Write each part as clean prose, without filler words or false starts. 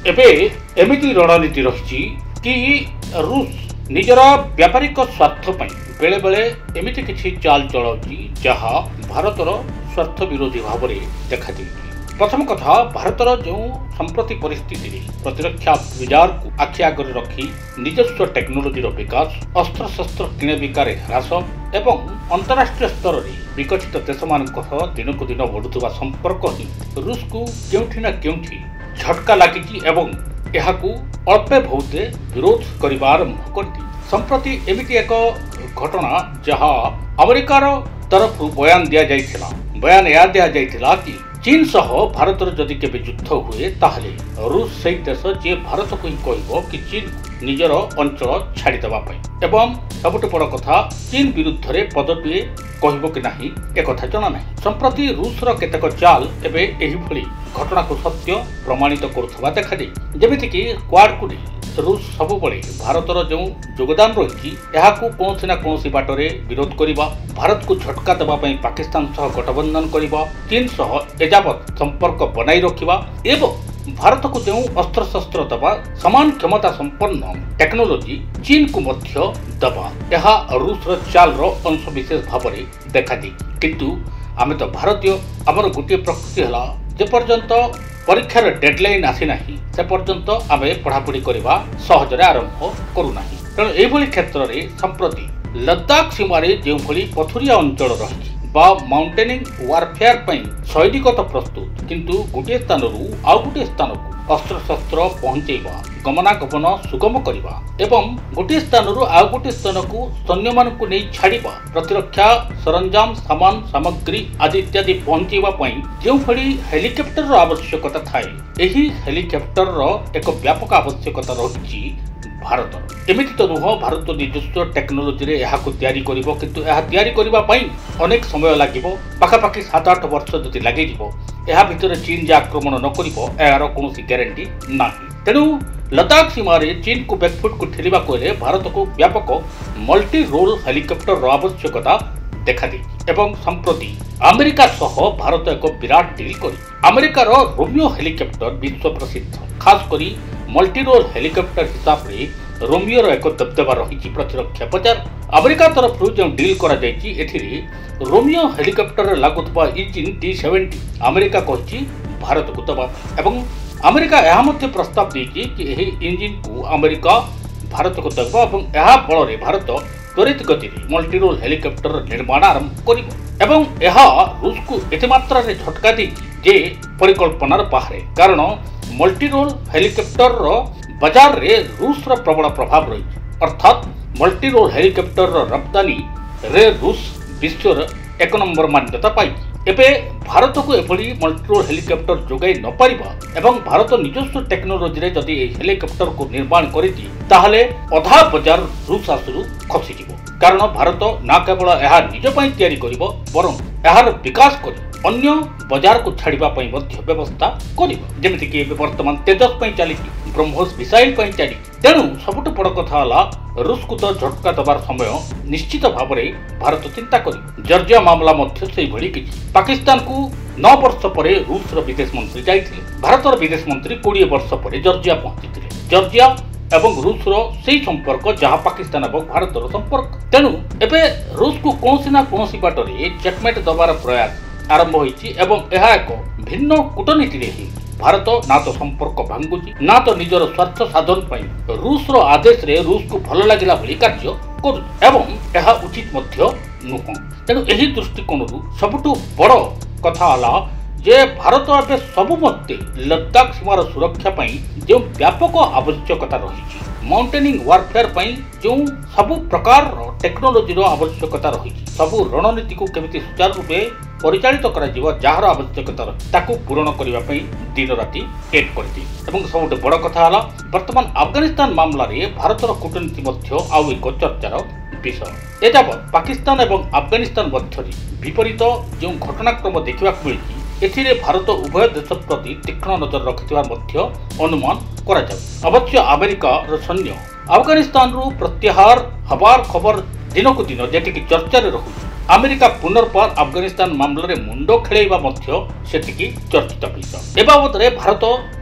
एबे एमिति रणनीति रही कि रूस निजर व्यापारिक स्वार्थ बेले बेले एमिति किछि चाल चलाउछि जहा भारतर स्वार्थ विरोधी भाव में देखा देछि। प्रथम कथा भारतर जो संप्रति परिस्थिति प्रतिरक्षा बाजार को आखि आगे रखी निजस्व टेक्नोलोजी विकास अस्त्र शस्त्र किणबिकार ह्रास एवं अंतरराष्ट्रीय स्तर में विकसित देश मान दिन को दिन बढ़ुवा संपर्क ही रूस को केउठी ना केउठी झटका लगी एवं यहाकू अल्पे बहुते विरोध करने आरंभ करती। संप्रति एमिति एक घटना जहां अमेरिकार तरफ बयान दिया जाइथिला। बयान या दिया जाइथिला कि चीन सह भारत जदि केबे युद्ध हुए ताहले रूस से देश जे भारत को ही कहबो कि चीन निजर अंचल छाड़ी देबा पई एवं सबुठ बड़ कथा चीन विरुद्ध रे पदवी कहबो कि नाही ए कथा जणा नाही। संप्रति रूस रो केतक चाल एबे एही भली घटना को सत्य प्रमाणित करुथबा देखा दे। जेमिति कि क्वाड को रूस सबुबले भारतर जो योगदान रही कौन ना कौन बाटरे विरोध करने भारत को झटका देवाई पाकिस्तान सह गठबंधन करने चीन सह एजावत संपर्क बनाई रखा एवं भारत को जो अस्त्र शस्त्र दबा समान क्षमता संपन्न टेक्नोलोजी चीन को मध्य दबा यह रूस चाल अंश विशेष भाव में देखा दी। किंतु आमे तो भारतीय आमर गोटे प्रकृति है जेपर्यंत परीक्षार डेडलाइन आसी नाही से पर्यंत आमे पढ़ापढ़ी करवा सहजरे आरंभ करूना। तेणु एभली क्षेत्र में संप्रति लद्दाख सीमारे जो भली पथुरिया अंचल रही माउंटेनिंग वारफेयर पई सैनिकत प्रस्तुत किंतु गोटे स्थान आउ गोटे स्थान को अस्त्र शस्त्र पहुंचेबा गमनागमन सुगम करवा एवं गोटे स्थान आउ गोटे स्थान को सैन्य मान को नहीं छाड़िबा प्रतिरक्षा सरंजाम सामान सामग्री आदि इत्यादि पहुंचेबा पई जो भली हेलिकॉप्टर आवश्यकता थाए एही हेलिकॉप्टर एक व्यापक आवश्यकता रही भारत। एमिति तो नुह भारत निजस्व टेक्नोलोजी रे यह तैयारी करिवो किंतु यह तैयारी करिबा पई अनेक समय लागिवो पाखापाखि 7-8 वर्ष जदि लागि जिवो यह भितर चीन जे आक्रमण न करिवो यार कोनोसी गारंटी नाही। तेणु लद्दाख सीमारे चीन को बैकफुट को ठेलिबा कोले भारत को व्यापक मल्टी रोल हेलिकॉप्टर आवश्यकता देखा दी एवं संप्रति अमेरिका सह भारत एक विराट डील करी अमेरिकार रोमियो हेलिकॉप्टर विश्व प्रसिद्ध खास करी मल्टी रोल हेलिकॉप्टर हिसाब से रोमियो एक दबदबा रही प्रतिरक्षा बाजार अमेरिका तरफ जो डील करा जायछि एथिरे रोमियो हेलिकॉप्टर लागुवा इंजिन T-70 अमेरिका कहि भारत को दबा एवं अमेरिका यह मध्य प्रस्ताव देछि कि एही इंजिन को अमेरिका भारत को दबा एवं यह बल भारत त्वरित गति मल्टी रोल हेलिकॉप्टर निर्माण आरंभ करिवो एवं यह रूस को एते मात्रा रे झटका दी जे परिकल्पनार बाहर कारण मल्टी रोल हेलिकॉप्टर बाजार रे रूस प्रबल प्रभाव रही अर्थात मल्टी रोल हेलिकॉप्टर रप्तानी रे रूस विश्व एक नंबर मान्यता पाई। एबे भारत को एभली मल्टी रोल हेलिकॉप्टर जोगाई न पारिबा एवं भारत निजस्व टेक्नोलोजी रे जदि हेलिकॉप्टर को निर्माण करिति ताहले अधा बाजार रूस आसुरु खसिजिवो कारण भारत ना केवल यह निज पई तैयारी करिवो बरं यार विकास करी अन्य बाजार को छाड़िबा पई मध्य व्यवस्था करिवो जेमिति कि वर्तमान तेजस पई चलिछि ब्रह्मोस मिसाइल पई चली। तेणु सबुठ बड़ कथा हला रूस को तो झटका दबार समय निश्चित भाव में भारत चिंता करी। जर्जिया मामला मध्य से भली किछि पाकिस्तान को 9 वर्ष पर रूस विदेश मंत्री जाइथिले भारतर विदेश मंत्री 20 वर्ष पर जर्जिया पहुंचीथिले। जर्जिया एवं रूस से संपर्क जहां पाकिस्तान और भारत संपर्क तेणु एबे रूस को कौन ना कौन बाटरे चेकमेट दबार प्रयास आरंभ होइछि एवं यह एक भिन्न कूटनीति रे भारत ना तो संपर्क भांगुची ना तो निजर स्वार्थ साधन पई रूस आदेश रे रूस को भल लागिला भली कार्य करू एवं यह उचित मध्य नुह। तेणु एही दृष्टिकोण सबुठु बड़ कथा हला जे भारत एबे सबु मते लद्दाख सीमार सुरक्षा पई जो व्यापक आवश्यकता रही माउंटेनिंग वारफेयर पई जो सबु प्रकार टेक्नोलोजी आवश्यकता रही सबु रणनीति को केमिति सुचारू रूपे परिचालित करा जीव जार आवश्यकता ताकू पूरण करबा पई दिन राति एक करती एवं सबुठ बड़ कथा हला वर्तमान अफगानिस्तान मामला रे भारतर कूटनीति मध्य आउ एक चर्चार विषय एजावत पाकिस्तान एवं अफगानिस्तान मध्य विपरीत जो घटनाक्रम देखा मिली एथिरे भारत उभय देश प्रति तीक्ष्ण नजर रखिथिबार मध्य अनुमान करा जाउ। अवश्य अमेरिका सैन्य अफगानिस्तान रु प्रत्याहार हबार खबर दिन को दिन जेटिकी चर्चा रे रहुछि अमेरिका पुनर्बार अफगानिस्तान मामला रे मुंड खेलैबा मध्य सेटिकी चर्चित विषय ए बाबद रे भारत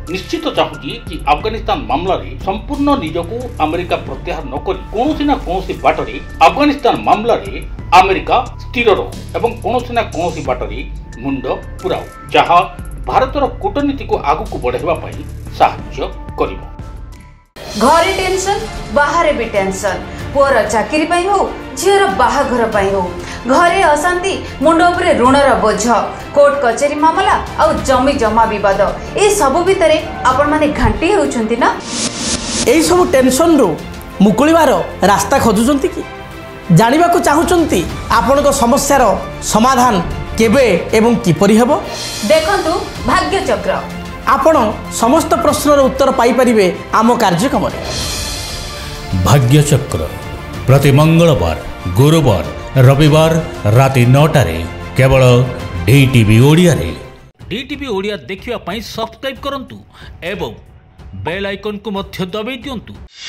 निश्चित चाहूँगी कि अफगानिस्तान मामला रे संपूर्ण निजको अमेरिका प्रत्याहार न करी कोनोसी ना कोनोसी बाटरे अफगानिस्तान मामला रे अमेरिका स्थिर रहो एवं कोनोसी ना कोनोसी बाटरे मुंड पुराओ जहाँ भारतर कूटनीति को आगू बढ़ाइबा पई साहाय्य करिवो। घरे टेंशन बाहर भी टेंशन पुअर चाकरी पाई हो झीर बाहाघर पाई हो घरे अशांति मुंड उपरे ऋणर बोझ कोर्ट कचेरी मामला आ जमी जमा विवाद ए सब भितर आपण माने घांटी होउछंती ना। एई सब टेंशन रो मुकुलिबार रास्ता खोजुचंती कि जानिबा को चाहुचंती आपनको समस्यार समाधान केबे एवं किपरि हेबो। देखंतु भाग्य चक्र आपण समस्त प्रश्नर उत्तर पाई परिबे आम कार्यक्रम रे। भाग्य चक्र प्रति मंगलवार गुरुवार रविवार राति 9टारे केवल डीटीवी ओडिया रे। डीटीवी ओडिया देखिवा पई सब्सक्राइब करंतु एवं बेल आइकन को मध्य दबाई दियंतु।